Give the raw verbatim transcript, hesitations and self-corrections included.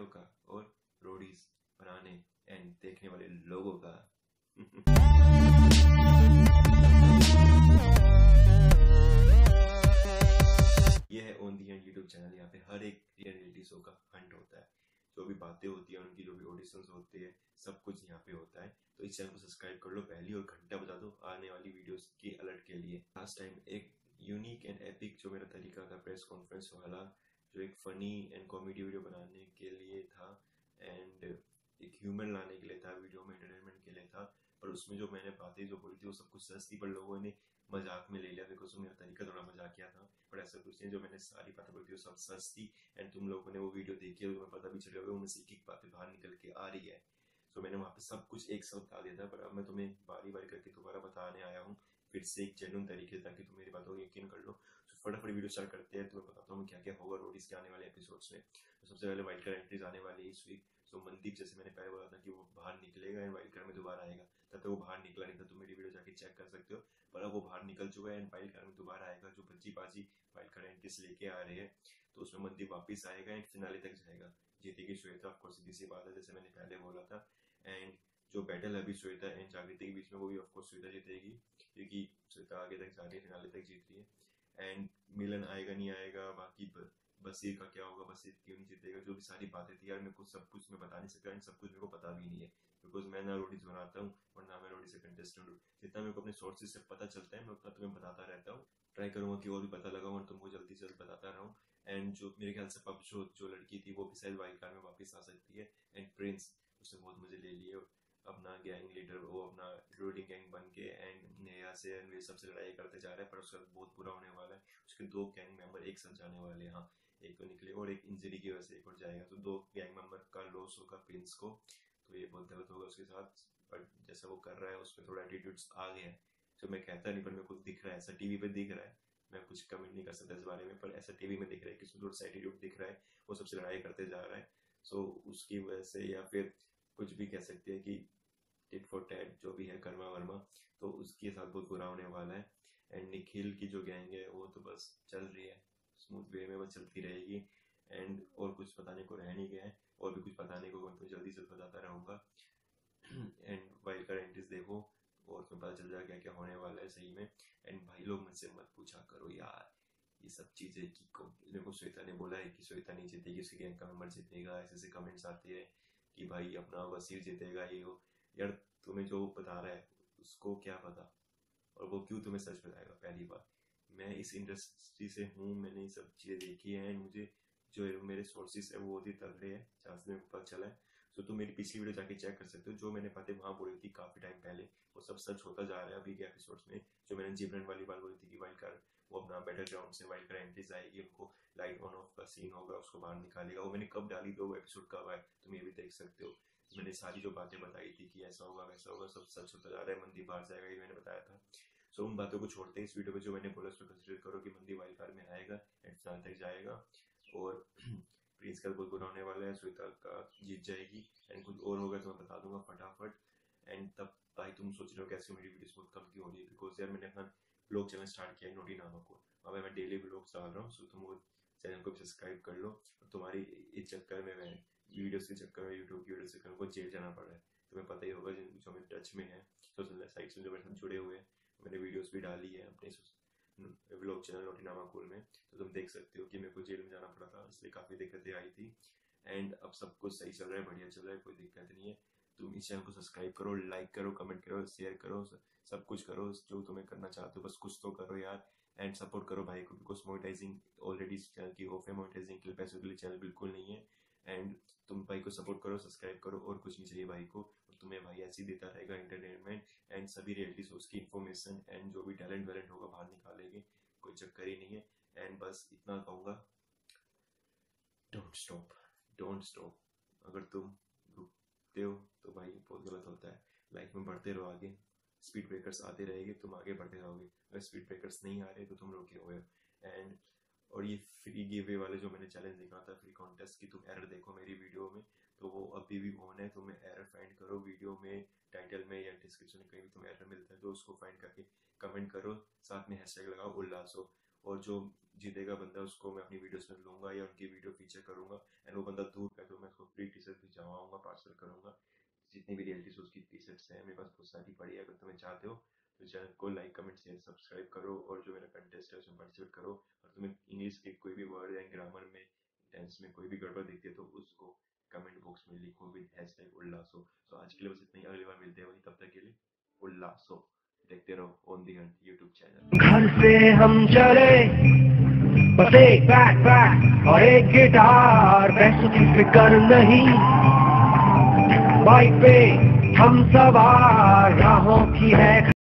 वालों का और रोडीज बनाने एंड देखने वाले लोगों का। ये है on the end YouTube channel. यहाँ पे हर एक रियलिटी शो का हंट होता है, जो भी बातें होती है उनकी, जो भी ऑडिशंस होते हैं, सब कुछ यहाँ पे होता है। तो इस चैनल को सब्सक्राइब कर लो पहली, और घंटा बजा दो आने वाली वीडियोस की अलर्ट के लिए। लास्ट टाइम एक यूनिक एंड एपिक जो मेरा तरीका था प्रेस कॉन्फ्रेंस वाला, जो एक फनी एंड कॉमेडी वीडियो बनाने के लिए था एंड एक ह्यूमर लाने के लिए था, वीडियो में एंटरटेनमेंट के लिए था। पर उसमें जो मैंने बातें जो बोली थी वो सब कुछ सच थी, पर लोगों ने मजाक में ले लिया बिकॉज मेरा तरीका थोड़ा मजाकिया था। पर ऐसा कुछ नहीं, जो मैंने सारी बातें बोली थी वो सब सच थी। एंड तुम लोगों ने वो वीडियो देखी है, तुम्हें पता भी चल होगा उनमें से एक एक बातें बाहर निकल के आ रही है। तो मैंने वहाँ पे सब कुछ एक साथ बता दिया था, पर अब मैं तुम्हें बारी बारी करके दोबारा बताने आया हूँ फिर से एक जेन्युइन तरीके, ताकि तुम मेरी बातों को यकीन कर लो। तो फटाफट वीडियो स्टार्ट करते हैं। तुम्हें बताता हूँ क्या क्या होगा रोडीज के आने वाले एपिसोड्स में। तो सबसे पहले वाइल्ड कार्ड एंट्रीज आने वाली है इस वीक। सो मनदीप, जैसे मैंने पहले बोला था कि वो बाहर निकलेगा एंड वाइल्ड कार्ड में दोबारा आएगा, तब तक वो बाहर निकला नहीं था। तुम मेरी वीडियो जाके चेक कर सकते हो, पर अब वो बाहर निकल चुका है एंड वाइल्ड कार्ड में दोबारा आएगा। जो बच्ची बाजी वाइल्ड कार्ड एंट्रीज लेके आ रहे हैं, तो उसमें मनदीप वापस आएगा एंड फिनाले तक जाएगा। जीतेगी श्वेता, ऑफकोर्स सीधी सी बात है, जैसे मैंने पहले बोला था। एंड जो बैटल है अभी श्वेता एंड जागृति के बीच में, वो भी ऑफकोर्स श्वेता जीतेगी, क्योंकि श्वेता आगे तक जा रही है, फिनाले तक जीत रही है। एंड मिलन आएगा नहीं आएगा, बाकी बसीर का क्या होगा, बसीर क्यों नहीं जीतेगा, जो भी सारी बातें थी यार, मेरे को सब कुछ मैं बता नहीं सकता एंड सब कुछ मेरे को पता भी नहीं है, बिकॉज मैं ना रोडीज बनाता हूँ और ना मैं रोडी से कंटेस्टेंट हूँ। जितना मेरे को अपने सोर्सेज से पता चलता है मैं उतना तुम्हें बताता रहता हूँ। ट्राई करूंगा कि और भी पता लगाऊं और तुमको जल्दी से जल्दी बताता रहूं। एंड जो मेरे ख्याल से पबशोत जो लड़की थी वो भी शायद वाइल्ड कार्ड में वापस आ सकती है। एंड प्रिंस, उसने बहुत मजे ले लिए अपना गैंग लीडर, वो अपना रोडिंग गैंग बन के एंड नेहा से एंड वे सबसे लड़ाई करते जा रहा है, पर उसका बहुत बुरा होने वाला है। उसके दो गैंग मेंबर एक साथ जाने वाले हैं, हाँ एक तो निकले और एक इंजरी की वजह से एक और जाएगा, तो दो गैंग मेंबर का लॉस होगा प्रिंस को। तो ये बहुत गलत होगा उसके साथ, बट जैसा वो कर रहा है उसमें थोड़ा एटीट्यूड्स आ गया है, जो मैं कहता नहीं पर मेरे को दिख रहा है, ऐसा टीवी पे दिख रहा है। मैं कुछ कमेंट नहीं कर सकता इस बारे में, पर ऐसा टीवी में दिख रहा है कि थोड़ा सा एटीट्यूड दिख रहा है, वो सबसे लड़ाई करते जा रहा है। सो उसकी वजह से, या फिर कुछ भी कह सकते हैं कि टिट फॉर टैट जो भी है, कर्मा वर्मा, तो उसके साथ बहुत बुरा होने वाला है। एंड निखिल की जो गैंग है वो तो बस चल रही है, स्मूथ वे में बस चलती रहेगी। एंड और कुछ बताने को रह नहीं गया है, और भी कुछ बताने को मैं जल्दी से बताता रहूँगा। एंड वाइल्ड कार्ड एंट्रीज देखो और तुम्हें पता चल जाएगा क्या क्या होने वाला है सही में। एंड भाई लोग मुझसे मत पूछा करो यार ये सब चीजें कि मेरे को श्वेता ने बोला है कि श्वेता नहीं जीतेगी, उसकी गैंग का मेंबर जीतेगा, ऐसे ऐसे कमेंट्स आते हैं कि भाई अपना वसीर जीतेगा ये हो। यार तुम्हें जो बता रहा है उसको क्या पता, और वो क्यों तुम्हें सच बताएगा। पहली बात, मैं इस इंडस्ट्री से हूँ, मैंने ये सब चीजें देखी है एंड मुझे जो मेरे सोर्सेज है वो बहुत ही तगड़े हैं, जहाँ से मेरे को पता चला है। तो तुम मेरी पिछली वीडियो जाके चेक कर सकते हो, जो मैंने बातें वहां बोली थी काफी टाइम पहले वो सब सच होता जा रहा है अभी के एपिसोड्स में। जो मैंने जिब्रान वाली बात बोली थी कि वाइल्ड कार्ड वो अपना बैटल ग्राउंड से वाइल्ड कार्ड एंट्रीज आएगी, उनको लाइट ऑन ऑफ का सीन होगा, उसको बाहर निकालेगा, वो मैंने कब डाली दो एपिसोड कब आए तुम ये भी देख सकते हो। मैंने सारी जो बातें बताई थी कि ऐसा होगा वैसा होगा, सब सच होता जा रहा है। मंदी बाहर जाएगा ये मैंने बताया था। सो उन बातों को छोड़ते इस वीडियो में जो मैंने बोला उसमें कंसिडर करो कि मंदी वाइल्ड कार्ड में आएगा एंड फिनाल तक जाएगा, और प्रिंस का बहुत बुरा होने वाला है, श्वेता का जीत जाएगी। एंड कुछ और होगा तो मैं बता दूंगा फटाफट। एंड तब भाई तुम सोच रहे हो कैसे मेरी वीडियोस बहुत कम क्यों हो रही है, बिकॉज यार मैंने अपना ब्लॉग चैनल स्टार्ट किया है नोटी नामा को, वहाँ मैं डेली ब्लॉग्स डाल रहा हूँ। सो तुम वो चैनल को भी सब्सक्राइब कर लो। और तुम्हारी इस चक्कर में मैं वीडियोस के चक्कर में यूट्यूब की वीडियो से को जेल जाना पड़ रहा है, तुम्हें पता ही होगा जो मेरे टच में है सोशल साइट से जो मेरे साथ जुड़े हुए हैं। मैंने वीडियोस भी डाली है अपने व्लॉग चैनल नोटीनामा कूल में, तो तुम देख सकते हो कि मेरे को जेल में जाना पड़ा था, इसलिए काफ़ी दिक्कतें आई थी। एंड अब सब कुछ सही चल रहा है, बढ़िया चल रहा है, कोई दिक्कत नहीं है। तुम इस चैनल को सब्सक्राइब करो, लाइक करो, कमेंट करो, शेयर करो, सब कुछ करो जो तुम्हें करना चाहते हो, बस कुछ तो करो यार। एंड सपोर्ट करो भाई को, बिकॉज मोनेटाइजिंग ऑलरेडी चैनल की ऑफ है, मोनेटाइजिंग के लिए पैसों के लिए चैनल बिल्कुल नहीं है। एंड तुम भाई को सपोर्ट करो, सब्सक्राइब करो, और कुछ नहीं चाहिए भाई को, और तुम्हें भाई ऐसे ही देता रहेगा एंटरटेनमेंट एंड सभी रियलिटी शोज की इन्फॉर्मेशन, एंड जो भी टैलेंट वैलेंट होगा बाहर निकालेंगे, कोई चक्कर ही नहीं है। एंड बस इतना कहूँगा, डोंट स्टॉप, डोंट स्टॉप। अगर तुम रुकते हो तो भाई बहुत गलत होता है। लाइफ में बढ़ते रहो आगे, स्पीड ब्रेकर्स आते रहेंगे, तुम आगे बढ़ते रहोगे। अगर स्पीड ब्रेकर्स नहीं आ रहे तो तुम रुके हुए हो। एंड और ये फ्री गिव अवे वाले जो मैंने चैलेंज देखा था, फ्री कॉन्टेस्ट की, तुम एरर देखो मेरी वीडियो में, तो वो अभी भी ऑन है। तुम्हें एरर फाइंड करो वीडियो में, टाइटल में या डिस्क्रिप्शन में कहीं भी तुम्हें एरर मिलता है तो उसको फाइंड करके कमेंट करो, साथ में हैशटैग लगाओ उल्लासो, और जो जीतेगा बंदा उसको मैं अपनी वीडियोस में लूंगा या उनकी वीडियो फीचर करूंगा। एंड वो बंदा दूर का तो मैं उसको फ्री टी शर्ट भिजवाऊंगा, पार्सल करूंगा। जितनी भी रियलिटी शोज की टी शर्ट्स हैं मेरे पास बहुत सारी पड़ी है। अगर तुम्हें चाहते हो तो चैनल को लाइक कमेंट शेयर सब्सक्राइब करो और जो मेरा कंटेस्ट है उसमें पार्टिसिपेट करो। और तुम्हें इंग्लिश के कोई भी वर्ड या ग्रामर में टेंस में कोई भी गड़बड़ दिखती है तो उसको कमेंट बॉक्स में लिखो विद हैशटैग उल्लासो। तो आज के लिए बस इतना ही, अगली बार मिलते हैं वही, तब तक के लिए उल्लासो। देखते रहो on the hunt YouTube channel. घर से हम चले बस एक बैकपैक और एक गिटार, पैसों की फिक्र नहीं, बाइक पे हम सवार, राहों की है